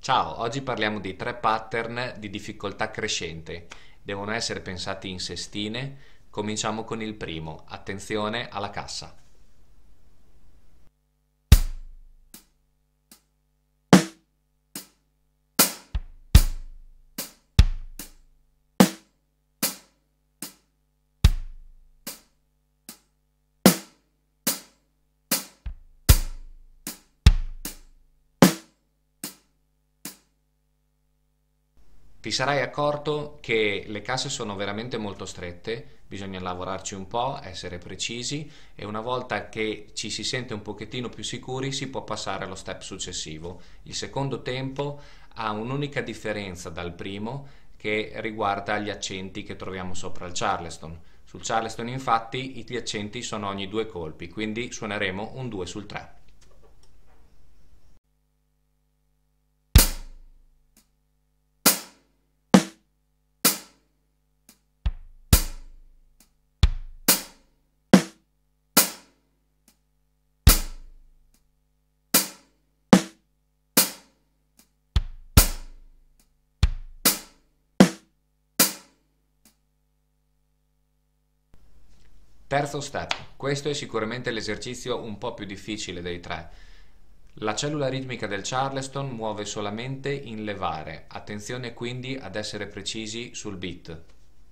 Ciao, oggi parliamo di 3 pattern di difficoltà crescente. Devono essere pensati in sestine. Cominciamo con il primo. Attenzione alla cassa. Ti sarai accorto che le casse sono veramente molto strette, bisogna lavorarci un po', essere precisi e una volta che ci si sente un pochettino più sicuri si può passare allo step successivo. Il secondo tempo ha un'unica differenza dal primo che riguarda gli accenti che troviamo sopra il Charleston. Sul Charleston infatti gli accenti sono ogni 2 colpi, quindi suoneremo un 2 sul 3. Terzo step, questo è sicuramente l'esercizio un po' più difficile dei 3. La cellula ritmica del Charleston muove solamente in levare, attenzione quindi ad essere precisi sul beat.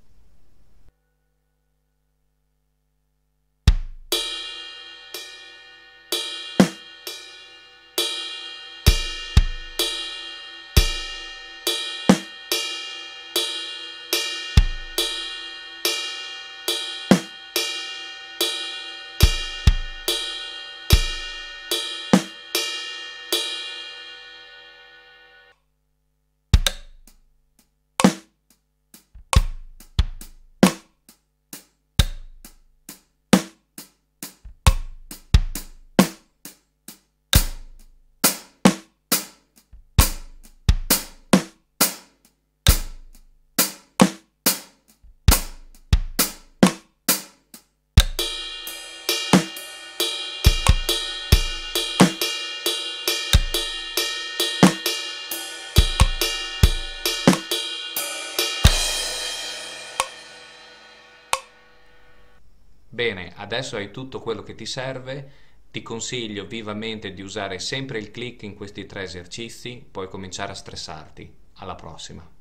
Bene, adesso hai tutto quello che ti serve, ti consiglio vivamente di usare sempre il click in questi 3 esercizi, puoi cominciare a stressarti. Alla prossima!